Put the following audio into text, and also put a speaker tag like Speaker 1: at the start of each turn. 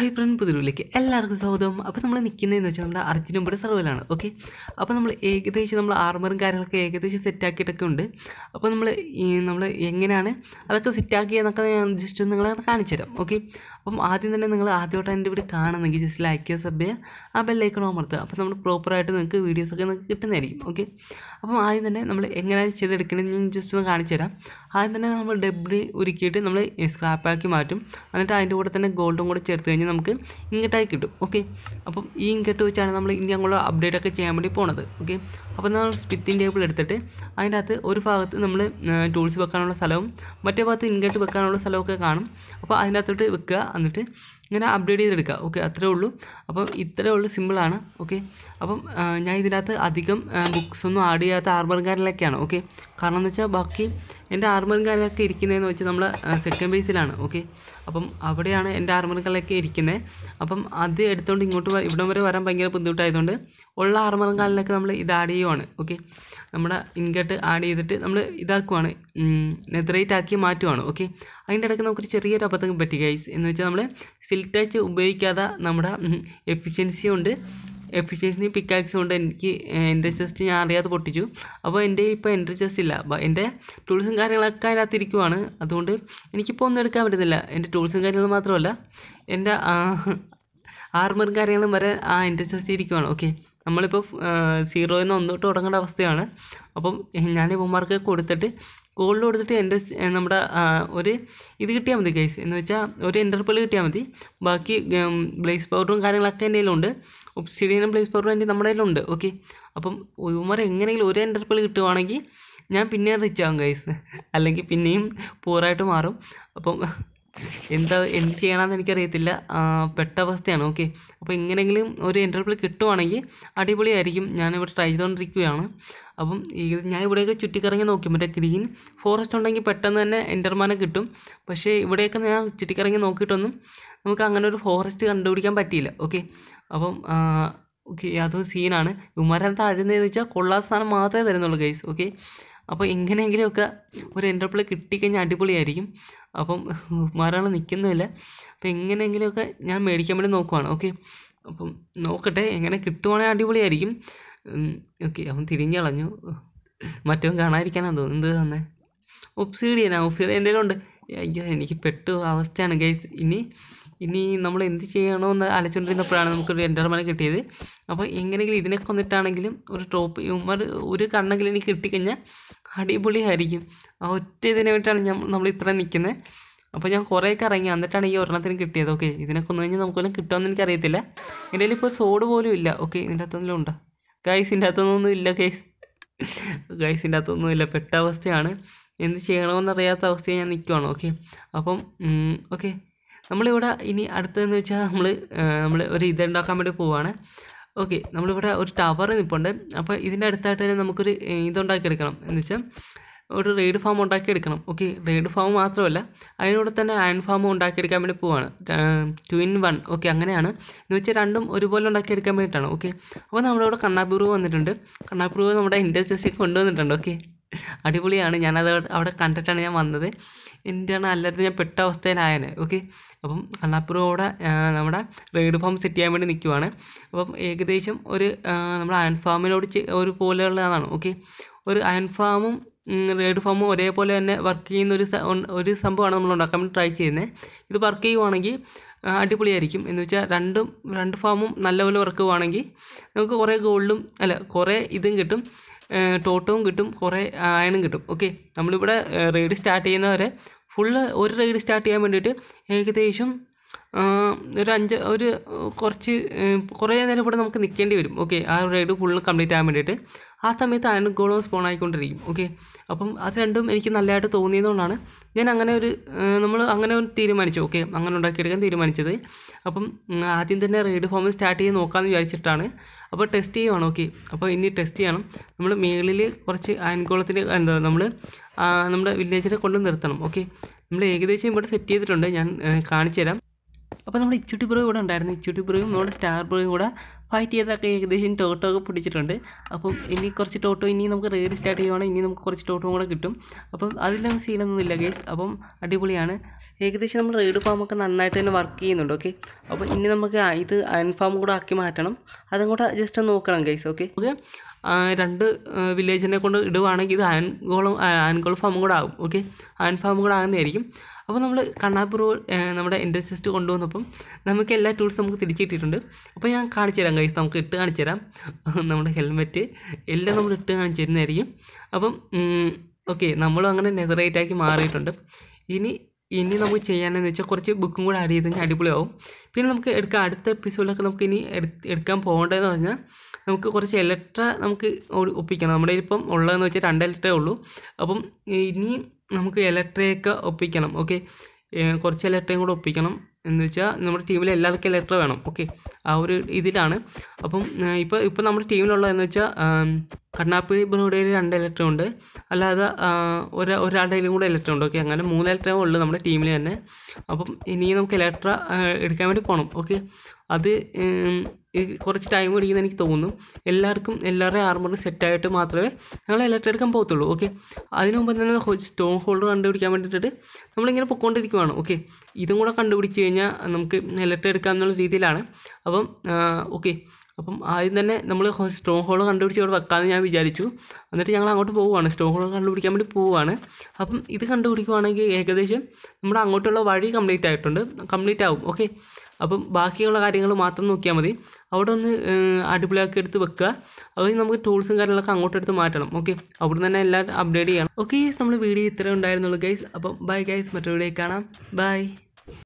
Speaker 1: Hi front, പുതിയൊരുവിലേക്ക് എല്ലാവർക്കും സ്വാഗതം. അപ്പോൾ നമ്മൾ നിൽക്കുന്നതെന്ന് വെച്ചാൽ നമ്മുടെ അർജുനമ്പുടെ സർവലാണ്. ഓക്കെ, അപ്പോൾ നമ്മൾ ഏകദേശം നമ്മൾ ആർമറും കാര്യങ്ങളൊക്കെ ഏകദേശം സെറ്റാക്കിയിട്ടൊക്കെ ഉണ്ട്. അപ്പോൾ നമ്മൾ എങ്ങനെയാണ് അതൊക്കെ സെറ്റാക്കിയെന്നൊക്കെ ഞാൻ ജസ്റ്റ് ഒന്ന് നിങ്ങളെ കാണിച്ചു തരാം. ഓക്കെ, അപ്പം ആദ്യം തന്നെ നിങ്ങൾ ആദ്യമായിട്ട് എൻ്റെ വീഡിയോ കാണുന്നെങ്കിൽ ജസ്റ്റ് ലൈക്ക് ചെയ്യുക, സബ് ചെയ്യുക, ആ ബെല്ലൈക്കൺ അമർത്തുക. അപ്പോൾ നമ്മൾ പ്രോപ്പറായിട്ട് നിങ്ങൾക്ക് വീഡിയോസൊക്കെ നിങ്ങൾക്ക് കിട്ടുന്നതായിരിക്കും. ഓക്കെ, അപ്പം ആദ്യം തന്നെ നമ്മൾ എങ്ങനെയാണ് ചെയ്തെടുക്കണമെന്ന് ഞാൻ ജസ്റ്റ് ഒന്ന് കാണിച്ചു തരാം. ആദ്യം തന്നെ നമ്മൾ ഡെബ്രി ഉരുക്കിയിട്ട് നമ്മൾ സ്ക്രാപ്പാക്കി മാറ്റും. എന്നിട്ട് അതിൻ്റെ കൂടെ തന്നെ ഗോൾഡും കൂടെ ചേർത്ത് കഴിഞ്ഞാൽ നമുക്ക് ഇങ്ങോട്ടായി കിട്ടും. ഓക്കെ, അപ്പം ഈ ഇങ്ങോട്ട് വെച്ചാണ് നമ്മൾ ഇനി അങ്ങോട്ട് അപ്ഡേറ്റ് ഒക്കെ ചെയ്യാൻ വേണ്ടി പോണത്. ഓക്കെ, അപ്പോൾ നമ്മൾ സ്പിറ്റിംഗ് ടേബിൾ എടുത്തിട്ട് അതിൻ്റെ അകത്ത് ഒരു ഭാഗത്ത് നമ്മൾ ടൂൾസ് വെക്കാനുള്ള സ്ഥലവും മറ്റേ ഭാഗത്ത് ഇങ്ങോട്ട് വെക്കാനുള്ള സ്ഥലമൊക്കെ കാണും. അപ്പോൾ അതിൻ്റെ അകത്തോട്ട് വെക്കുക, എന്നിട്ട് ഇങ്ങനെ അപ്ഡേറ്റ് ചെയ്തെടുക്കുക. ഓക്കെ, അത്രേ ഉള്ളൂ. അപ്പം ഇത്രേ ഉള്ളൂ, സിമ്പിളാണ്. ഓക്കെ, അപ്പം ഞാൻ ഇതിനകത്ത് അധികം ബുക്സ് ഒന്നും ആഡ് ചെയ്യാത്ത ആർമറും കാര്യങ്ങളൊക്കെയാണ്. ഓക്കെ, കാരണം എന്ന് വെച്ചാൽ ബാക്കി എൻ്റെ ആർമറും കാര്യങ്ങളൊക്കെ ഇരിക്കുന്നതെന്ന് വെച്ചാൽ നമ്മൾ സെക്കൻഡ് ബേസിലാണ്. ഓക്കെ, അപ്പം അവിടെയാണ് എൻ്റെ ആർമറും കാര്യങ്ങളൊക്കെ ഇരിക്കുന്നത്. അപ്പം അത് എടുത്തുകൊണ്ട് ഇങ്ങോട്ട് ഇവിടം വരെ വരാൻ ഭയങ്കര ബുദ്ധിമുട്ടായതുകൊണ്ട് ഉള്ള ആർമറും കാര്യങ്ങളൊക്കെ നമ്മൾ ഇത് ആഡ് ചെയ്യുവാണ്. ഓക്കെ, നമ്മുടെ ഇൻഗട്ട് ആഡ് ചെയ്തിട്ട് നമ്മൾ ഇതാക്കുവാണ്, നെതറൈറ്റ് ആക്കി മാറ്റുവാണ്. ഓക്കെ, അതിൻ്റെ ഇടയ്ക്ക് നമുക്കൊരു ചെറിയൊരു അബദ്ധം പറ്റി ഗൈസ്. എന്ന് വെച്ചാൽ നമ്മൾ സിൽക്ക് ടച്ച് ഉപയോഗിക്കാതെ നമ്മുടെ എഫിഷ്യൻസി പിക്കാക്സും കൊണ്ട് എനിക്ക് എൻ്റെ ചെസ്റ്റ് ഞാൻ അറിയാതെ പൊട്ടിച്ചു. അപ്പോൾ എൻ്റെ ഇപ്പോൾ എൻ്റെ ചെസ്റ്റ് ഇല്ല, എൻ്റെ ടൂൾസും കാര്യങ്ങളൊക്കെ അതിനകത്ത് ഇരിക്കുവാണ്. അതുകൊണ്ട് എനിക്കിപ്പോൾ ഒന്നും എടുക്കാൻ പറ്റുന്നില്ല. എൻ്റെ ടൂൾസും കാര്യങ്ങളും മാത്രമല്ല, എൻ്റെ ആർമറും കാര്യങ്ങളും വരെ എൻ്റെ ചെസ്റ്റ് ഇരിക്കുവാണ്. ഓക്കെ, നമ്മളിപ്പോൾ 0 നിന്ന് 1 തൊട്ട് തുടങ്ങേണ്ട അവസ്ഥയാണ്. അപ്പം ഞാൻ ഇവന്മാർക്ക് കൊടുത്തിട്ട് ഗോൾഡ് കൊടുത്തിട്ട് എൻ്റെ നമ്മുടെ ഒരു ഇത് കിട്ടിയാൽ മതി ഗൈസ്. എന്ന് വെച്ചാൽ ഒരു എൻ്റർപ്പിൾ കിട്ടിയാൽ മതി. ബാക്കി ബ്ലേസ് പൗഡറും കാര്യങ്ങളൊക്കെ എൻ്റെ കയ്യിലുണ്ട്. ഒബ്സിഡിയനും ബ്ലേസ് പൗഡറും നമ്മുടെ കയ്യിലുണ്ട്. ഓക്കെ, അപ്പം ഇവന്മാർ എങ്ങനെയെങ്കിലും ഒരു എൻ്റർപ്പിൾ കിട്ടുവാണെങ്കിൽ ഞാൻ പിന്നെയും റിച്ച് ആകും ഗൈസ്, അല്ലെങ്കിൽ പിന്നെയും പൂറായിട്ട് മാറും. അപ്പം എന്ത് ചെയ്യണമെന്ന് എനിക്കറിയത്തില്ല, പെട്ട അവസ്ഥയാണ്. ഓക്കെ, അപ്പോൾ എങ്ങനെയെങ്കിലും ഒരു എൻ്റർപ്പിൾ കിട്ടുവാണെങ്കിൽ അടിപൊളിയായിരിക്കും. ഞാനിവിടെ ട്രൈ ചെയ്തുകൊണ്ടിരിക്കുകയാണ്. അപ്പം ഞാൻ ഇവിടെയൊക്കെ ചുറ്റിക്കറങ്ങി നോക്കി, മറ്റേ ഗ്രീൻ ഫോറസ്റ്റ് ഉണ്ടെങ്കിൽ പെട്ടെന്ന് തന്നെ എൻ്റർമാനെ കിട്ടും. പക്ഷേ ഇവിടെയൊക്കെ ഞാൻ ചുറ്റിക്കറങ്ങി നോക്കിയിട്ടൊന്നും നമുക്ക് അങ്ങനെ ഒരു ഫോറസ്റ്റ് കണ്ടുപിടിക്കാൻ പറ്റിയില്ല. ഓക്കെ, അപ്പം ഓക്കെ, അത് സീനാണ്. ഇവന്മാരത് താഴുന്നതെന്ന് വെച്ചാൽ കൊള്ളാത്ത സാധനം മാത്രമേ തരുന്നുള്ളൂ ഗൈസ്. ഓക്കെ, അപ്പോൾ എങ്ങനെയെങ്കിലുമൊക്കെ ഒരു എൻ്റർപ്പിൾ കിട്ടിക്കഴിഞ്ഞാൽ അടിപൊളിയായിരിക്കും. അപ്പം ഇവന്മാരാണ് നിൽക്കുന്നില്ല. അപ്പോൾ എങ്ങനെയെങ്കിലുമൊക്കെ ഞാൻ മേടിക്കാൻ വേണ്ടി നോക്കുവാണ്. ഓക്കെ, അപ്പം നോക്കട്ടെ, എങ്ങനെ കിട്ടുവാണെങ്കിൽ അടിപൊളിയായിരിക്കും. ഓക്കെ, അവൻ തിരിഞ്ഞു കളഞ്ഞു, മറ്റവൻ കാണാതിരിക്കാനാണ് തോന്നുന്നത് തന്നെ. ഒബ്സിഡിയൻ എൻ്റെ ഉണ്ട്. അയ്യോ, എനിക്ക് പെട്ടു അവസ്ഥയാണ് ഗൈസ്. ഇനി നമ്മൾ എന്ത് ചെയ്യണമെന്ന് ആലോചിച്ചുകൊണ്ടിരുന്നപ്പോഴാണ് നമുക്കൊരു എൻ്റർമാനെ കിട്ടിയത്. അപ്പോൾ എങ്ങനെയെങ്കിലും ഇതിനെ കൊന്നിട്ടാണെങ്കിലും ഒരു ടോപ്പ് ഇവന്മാർ ഒരു കണ്ണെങ്കിലും എനിക്ക് കിട്ടിക്കഴിഞ്ഞാൽ അടിപൊളിയായിരിക്കും. ആ ഒറ്റ ഇതിനെ വേണ്ടിയിട്ടാണ് നമ്മൾ ഇത്ര നിൽക്കുന്നത്. അപ്പോൾ ഞാൻ കുറേയൊക്കെ ഇറങ്ങി, എന്നിട്ടാണ് ഈ ഒരെണ്ണത്തിന് കിട്ടിയത്. ഓക്കെ, ഇതിനെ കൊന്നു കഴിഞ്ഞാൽ നമുക്കൊന്നും കിട്ടുമെന്ന് എനിക്കറിയത്തില്ല. എൻ്റെ കയ്യിൽ ഇപ്പോൾ സോഡ് പോലും ഇല്ല. ഓക്കെ, ഇതിൻ്റെ അകത്തൊന്നും ഉണ്ടോ ഗൈസ്? ഇതിൻ്റെ അകത്തൊന്നും ഇല്ല ഗൈസിൻ്റെ അകത്തൊന്നും ഇല്ല. പെട്ട അവസ്ഥയാണ്, എന്ത് ചെയ്യണമെന്നറിയാത്ത അവസ്ഥയിൽ ഞാൻ നിൽക്കുവാണ്. ഓക്കെ, അപ്പം ഓക്കെ, നമ്മളിവിടെ ഇനി അടുത്തതെന്ന് വെച്ചാൽ നമ്മൾ ഒരു ഇതുണ്ടാക്കാൻ വേണ്ടി പോവുകയാണ്. ഓക്കെ, നമ്മളിവിടെ ഒരു ടവർ നിൽപ്പുണ്ട്. അപ്പോൾ ഇതിൻ്റെ അടുത്തായിട്ട് തന്നെ നമുക്കൊരു ഇതുണ്ടാക്കിയെടുക്കണം. എന്ന് വെച്ചാൽ ഒരു റെയ്ഡ് ഫാം ഉണ്ടാക്കിയെടുക്കണം. ഓക്കെ, റെയ്ഡ് ഫാം മാത്രമല്ല, അതിനോട് തന്നെ അയൺ ഫാമും ഉണ്ടാക്കിയെടുക്കാൻ വേണ്ടി പോവാണ്. 2 in 1. ഓക്കെ, അങ്ങനെയാണ്. എന്ന് വെച്ചാൽ രണ്ടും ഒരുപോലെ ഉണ്ടാക്കിയെടുക്കാൻ വേണ്ടിയിട്ടാണ്. ഓക്കെ, അപ്പോൾ നമ്മളിവിടെ കണ്ണാപ്പൂർവ് വന്നിട്ടുണ്ട്. കണ്ണാപ്പൂർവ് നമ്മുടെ ഇൻഡസ്ട്രീസിലേക്ക് കൊണ്ടുവന്നിട്ടുണ്ട്. ഓക്കെ, അടിപൊളിയാണ്. ഞാനത് അവിടെ കണ്ടിട്ടാണ് ഞാൻ വന്നത്. എന്താണ് അല്ലാതെ ഞാൻ പെട്ട അവസ്ഥയിലായത്. ഓക്കെ, അപ്പം കണ്ണാപ്പുറോടെ നമ്മുടെ റെയ്ഡ് ഫാം സെറ്റ് ചെയ്യാൻ വേണ്ടി നിൽക്കുവാണ്. അപ്പം ഏകദേശം ഒരു നമ്മുടെ അയൺ ഫാമിനോട് ഒരു പോലെയുള്ളതാണ്. ഓക്കെ, ഒരു അയൺ ഫാമും റെയ്ഡ് ഫാമും ഒരേപോലെ തന്നെ വർക്ക് ചെയ്യുന്ന ഒരു സംഭവമാണ് നമ്മൾ ഉണ്ടാക്കാൻ വേണ്ടി ട്രൈ ചെയ്യുന്നത്. ഇത് വർക്ക് ചെയ്യുവാണെങ്കിൽ അടിപൊളിയായിരിക്കും. എന്ന് വെച്ചാൽ രണ്ട് ഫാമും നല്ലപോലെ വർക്ക് ചെയ്യുവാണെങ്കിൽ നമുക്ക് കുറേ ഗോൾഡും കുറേ ഇതും കിട്ടും, ടോട്ടവും കിട്ടും, കുറേ അയണും കിട്ടും. ഓക്കെ, നമ്മളിവിടെ റെയ്ഡ് സ്റ്റാർട്ട് ചെയ്യുന്നവരെ ഫുള്ള് ഒരു റെയ്ഡ് സ്റ്റാർട്ട് ചെയ്യാൻ വേണ്ടിയിട്ട് ഏകദേശം കുറേ നേരം ഇവിടെ നമുക്ക് നിൽക്കേണ്ടി വരും. ഓക്കെ, ആ റെയ്ഡ് ഫുള്ള് കംപ്ലീറ്റ് ആകാൻ വേണ്ടിയിട്ട്. ആ സമയത്ത് അയൺ ഗോളും സ്പോൺ ആയിക്കൊണ്ടിരിക്കും. ഓക്കെ, അപ്പം അത് രണ്ടും എനിക്ക് നല്ലതായിട്ട് തോന്നിയതുകൊണ്ടാണ് ഞാൻ അങ്ങനെ ഒരു തീരുമാനിച്ചു. ഓക്കെ, അങ്ങനെ ഉണ്ടാക്കിയെടുക്കാൻ തീരുമാനിച്ചത്. അപ്പം ആദ്യം തന്നെ റെയ്ഡ് ഫോം സ്റ്റാർട്ട് ചെയ്ത് നോക്കാമെന്ന് വിചാരിച്ചിട്ടാണ്. അപ്പോൾ ടെസ്റ്റ് ചെയ്യുവാണ്. ഓക്കെ, അപ്പോൾ ഇനി ടെസ്റ്റ് ചെയ്യണം. നമ്മൾ മേളിൽ കുറച്ച് അയൺ ഗോളത്തിൽ നമ്മുടെ വില്ലേജിനെ കൊണ്ട് നിർത്തണം. ഓക്കെ, നമ്മൾ ഏകദേശം ഇവിടെ സെറ്റ് ചെയ്തിട്ടുണ്ട്, ഞാൻ കാണിച്ചു തരാം. അപ്പോൾ നമ്മുടെ ഇച്ചുട്ടി ബ്രോ ഇവിടെ ഉണ്ടായിരുന്നു. ഇച്ചുട്ടി ബ്രോയും നമ്മുടെ സ്റ്റാർ ബ്രോയും കൂടെ ഫൈറ്റ് ചെയ്തൊക്കെ ഏകദേശം ടോട്ടൊക്കെ പിടിച്ചിട്ടുണ്ട്. അപ്പം ഇനി കുറച്ച് ടോട്ടോ ഇനി നമുക്ക് റെയ്ഡ് സ്റ്റാർട്ട് ചെയ്യുവാണെങ്കിൽ ഇനി നമുക്ക് കുറച്ച് ടോട്ടോ കൂടെ കിട്ടും. അപ്പം അതിലൊന്നും സീനൊന്നുമില്ല ഗൈസ്. അപ്പം അടിപൊളിയാണ്. ഏകദേശം നമ്മൾ റെയ്ഡ് ഫാമൊക്കെ നന്നായിട്ട് തന്നെ വർക്ക് ചെയ്യുന്നുണ്ട്. ഓക്കെ, അപ്പോൾ ഇനി നമുക്ക് ഇത് അയൺ ഫാം കൂടെ ആക്കി മാറ്റണം. അതും കൂടെ ജസ്റ്റ് ഒന്ന് നോക്കണം ഗൈസ്. ഓക്കെ, നമുക്ക് 2 വില്ലേജിനെ കൊണ്ട് ഇടുവാണെങ്കിൽ ഇത് അയൺ ഫാമും കൂടെ ആകും. ഓക്കെ, അയൺ ഫാമും കൂടെ ആകുന്നതായിരിക്കും. അപ്പോൾ നമ്മൾ കണ്ണാപ്പുറ നമ്മുടെ എൻഡർ ചെസ്റ്റ് കൊണ്ടുവന്നപ്പം നമുക്ക് എല്ലാ ടൂൾസും നമുക്ക് തിരിച്ചിട്ടിട്ടുണ്ട്. അപ്പോൾ ഞാൻ കാണിച്ചു തരാം ഗൈസ്, നമുക്ക് ഇട്ട് കാണിച്ചു തരാം. നമ്മുടെ ഹെൽമെറ്റ് എല്ലാം നമ്മൾ ഇട്ട് കാണിച്ചു തരുന്നതായിരിക്കും. അപ്പം ഓക്കെ, നമ്മളും അങ്ങനെ നെതറൈറ്റാക്കി മാറിയിട്ടുണ്ട്. ഇനി നമുക്ക് ചെയ്യാനെന്ന് വെച്ചാൽ കുറച്ച് ബുക്കും കൂടെ ആഡ് ചെയ്ത് കഴിഞ്ഞാൽ അടിപൊളിയാവും. പിന്നെ നമുക്ക് അടുത്ത എപ്പിസോഡിലൊക്കെ നമുക്ക് ഇനി എടുക്കാൻ പോകേണ്ടതെന്ന് പറഞ്ഞാൽ നമുക്ക് കുറച്ച് ഇലക്ട്ര നമുക്ക് ഒപ്പിക്കണം. നമ്മുടെ ഇപ്പം ഉള്ളതെന്ന് വെച്ചാൽ 2 ഇലക്ട്രേ ഉള്ളൂ. അപ്പം ഇനി നമുക്ക് ഇലക്ട്രയൊക്കെ ഒപ്പിക്കണം. ഓക്കെ, കുറച്ച് ഇലക്ട്രയും കൂടെ ഒപ്പിക്കണം. എന്ന് വെച്ചാൽ നമ്മുടെ ടീമിൽ എല്ലാവർക്കും ഇലക്ട്ര വേണം. ഓക്കെ, ആ ഒരു ഇതിലാണ്. അപ്പം ഇപ്പോൾ നമ്മുടെ ടീമിലുള്ളതെന്ന് വെച്ചാൽ കണ്ണാപ്പി ബ്രോഡയിൽ 2 ഇലക്ട്ര ഉണ്ട്, അല്ലാതെ ഒരാളുടെയിലും കൂടെ ഇലക്ട്ര ഉണ്ട്. ഓക്കെ, അങ്ങനെ 3 ഇലക്ട്ര ഉള്ളൂ നമ്മുടെ ടീമിൽ തന്നെ. അപ്പം ഇനി നമുക്ക് ഇലക്ട്ര എടുക്കാൻ വേണ്ടി പോകണം. ഓക്കെ, അത് കുറച്ച് ടൈം പിടിക്കുമെന്ന് എനിക്ക് തോന്നുന്നു. എല്ലാവരുടെയും ആർമറും സെറ്റായിട്ട് മാത്രമേ ഞങ്ങൾ ഇലക്ട്ര എടുക്കാൻ പോകത്തുള്ളൂ. ഓക്കെ, അതിന് മുമ്പ് തന്നെ സ്റ്റോൺ ഹോൾഡർ കണ്ടുപിടിക്കാൻ വേണ്ടിയിട്ട് നമ്മളിങ്ങനെ പൊയ്ക്കൊണ്ടിരിക്കുവാണ്. ഓക്കെ, ഇതും കൂടെ കണ്ടുപിടിച്ച് കഴിഞ്ഞാൽ നമുക്ക് ഇലക്ട്ര എടുക്കാമെന്നുള്ള രീതിയിലാണ്. അപ്പം ഓക്കെ, അപ്പം ആദ്യം തന്നെ നമ്മൾ സ്റ്റോൺ ഹോൾ കണ്ടുപിടിച്ച് ഇവിടെ വെക്കാമെന്ന് ഞാൻ വിചാരിച്ചു. എന്നിട്ട് ഞങ്ങൾ അങ്ങോട്ട് പോവുകയാണ്, സ്റ്റോൺ ഹോൾ കണ്ടുപിടിക്കാൻ വേണ്ടി പോവുകയാണ്. അപ്പം ഇത് കണ്ടുപിടിക്കുവാണെങ്കിൽ ഏകദേശം നമ്മുടെ അങ്ങോട്ടുള്ള വഴി കംപ്ലീറ്റ് ആവും. ഓക്കെ, അപ്പം ബാക്കിയുള്ള കാര്യങ്ങൾ മാത്രം നോക്കിയാൽ മതി. അവിടെ ഒന്ന് അടിപൊളിയാക്കി എടുത്ത് വെക്കുക. അതുകഴിഞ്ഞ് നമുക്ക് ടൂൾസും കാര്യങ്ങളൊക്കെ അങ്ങോട്ട് എടുത്ത് മാറ്റണം. ഓക്കെ, അവിടെ തന്നെ എല്ലാം അപ്ഡേറ്റ് ചെയ്യണം. ഓക്കെ, നമ്മൾ വീഡിയോ ഇത്രയും ഉണ്ടായിരുന്നുള്ളൂ ഗൈസ്. അപ്പം ബൈ ഗൈസ്, മറ്റൊരു വീഡിയോ കാണാം. ബൈ.